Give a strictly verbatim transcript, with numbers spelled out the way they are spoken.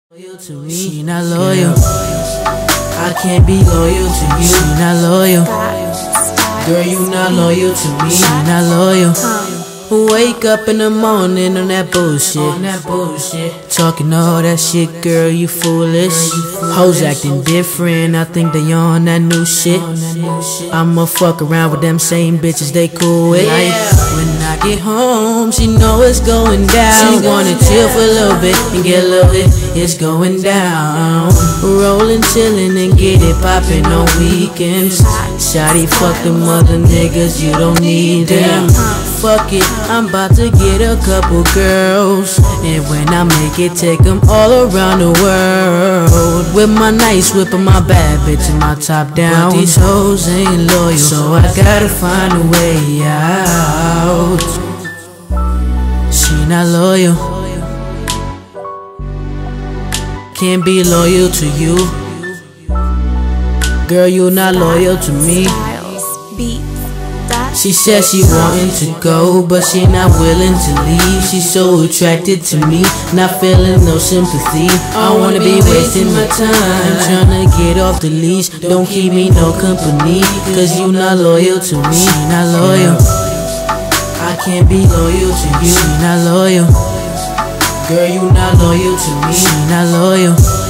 Loyal to me, she not loyal. I can't be loyal to you, she not loyal. Girl, you not loyal to me, she not loyal. Wake up in the morning on that bullshit, on that bullshit. Talking all that shit, girl, you foolish. Hoes acting different, I think they on that new shit. I'ma fuck around with them same bitches they cool with. When I get home, she know it's going down. She wanna chill for a little bit and get a little hit. It's going down. Rollin', chillin' and get it poppin' on weekends. Shawty, fuck them other niggas, you don't need them. Fuck it, I'm about to get a couple girls, and when I make it, take them all around the world. With my nice whip and my bad bitch and my top down. But these hoes ain't loyal, so I gotta find a way out. She not loyal. Can't be loyal to you. Girl, you not loyal to me. She said she wantin' to go, but she not willing to leave. She's so attracted to me, not feeling no sympathy. I wanna be wasting my time, tryna get off the leash. Don't keep me no company, cause you not loyal to me. She not loyal. I can't be loyal to you. She not loyal. Girl, you not loyal to me. She not loyal.